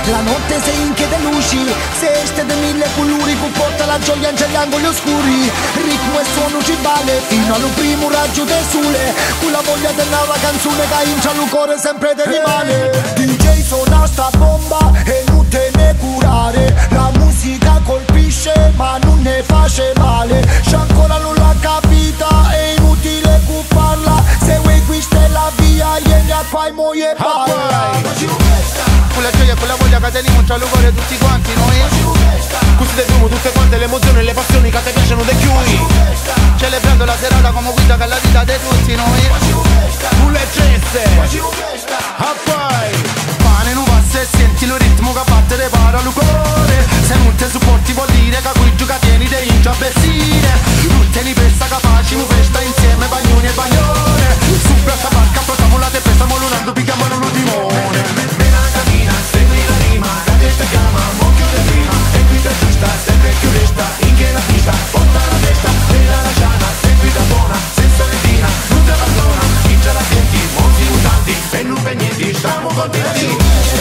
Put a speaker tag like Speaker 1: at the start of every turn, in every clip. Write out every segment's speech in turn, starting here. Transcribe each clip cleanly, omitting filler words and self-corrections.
Speaker 1: La notte se inche de luci, se este de mille colori, che porta la gioia negli angoli oscuri. Ritmo e suono cibale, fino al primo raggio del sole, con la voglia della canzone che incia il cuore sempre te rimane. DJ suona sta bomba e non te ne curare, la musica colpisce ma non ne face male. Se ancora non l'ha capita è inutile parla, se vuoi questa è la via e ne fai muoie balla.
Speaker 2: Con la gioia e con la voglia che teniamo tra l'ugore tutti quanti noi. Così teniamo tutte quante le emozioni e le passioni che ti piacciono dei chiui. Celebrando la serata come guida che è la vita di tutti noi. Con le geste a poi pane non passa e senti il ritmo che batte le para l'ugore. Se non ti supporti vuol dire che qui giocatieni te ingia a vestire. Tutti li pesta capaci, mu festa insieme bagnoni e bagnone. Su questa barca portiamo la te pesta molonando picchiamo l'udimone.
Speaker 3: Segui la rima, la testa chiama, occhio del prima, e guida giusta, sempre più resta, in che la pista, porta la testa, bella la ciana, seguita buona, senza retina, non te abbandona, chi già la senti, molti mutanti, e non per niente, stiamo contenti.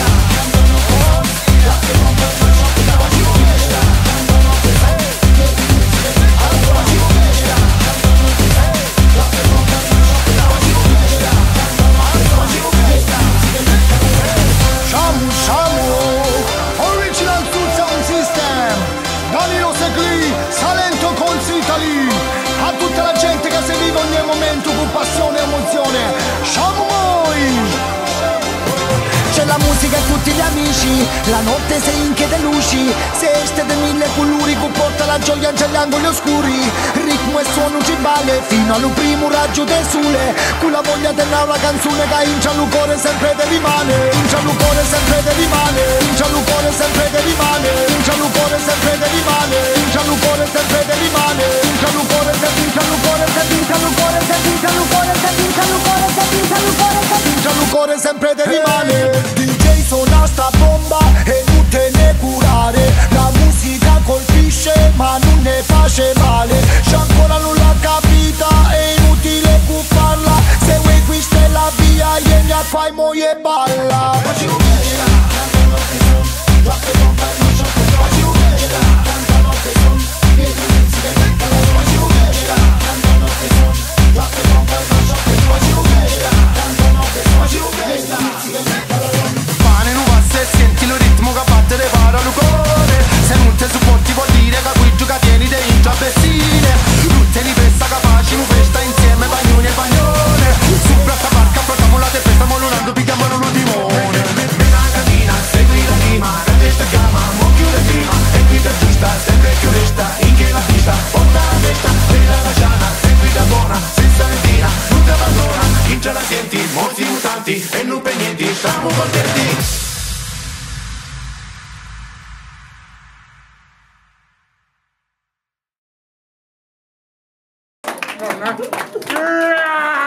Speaker 1: A tutta la gente che si vive ogni momento con passione e emozione, siamo noi! C'è la musica e tutti gli amici, la notte se inche de luci, se este de mille colori, che porta la gioia negli angoli oscuri. Ritmo e suono cibale, fino al primo raggio del sole, con la voglia della canzone che incia il cuore sempre te rimane. Incia il cuore sempre te rimane, incia il cuore sempre te rimane, incia il cuore sempre te rimane, incia il cuore sempre te rimane, incia il cuore sempre, incia il cuore sempre, incia il cuore sempre, incia il cuore sempre, incia il cuore sempre, incia il cuore sempre, incia il cuore sempre te rimane. DJ suona sta bomba e non te ne curare, la musica colpisce ma non ne face male. Se ancora non l'ha capita è inutile parla, se vuoi questa è la via e ne fai muoie balla.
Speaker 2: Pane non passa e senti il ritmo che batte le para l'ugore. Se non ti supporti vuol dire che qui giocatieni te ingia a vestire. Tutti li pesta capaci, mu festa insieme bagnoni e bagnone. Su questa barca portiamo la te pesta molonando picchiamo l'udimone.
Speaker 3: Bella cantina, segui la rima, la testa chiama, occhio del prima, e guida giusta, sempre più resta, in che la pista, porta la testa, bella la ciana, seguita buona, senza retina, non ti abbandona, chi già la senti, molti mutanti, e non per niente, stiamo contenti.
Speaker 2: Yeah!